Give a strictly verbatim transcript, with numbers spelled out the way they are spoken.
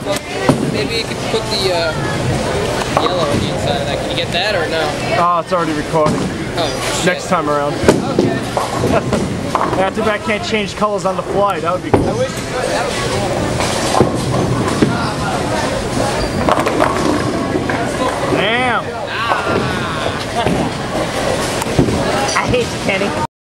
Maybe you could put the uh, yellow on the inside of that. Can you get that or no? Oh, it's already recording. Oh, shit. Next time around. Okay. Yeah, too bad I can't change colors on the fly. That would be cool. I wish you could. That would be cool. Damn. Ah. I hate you, Kenny.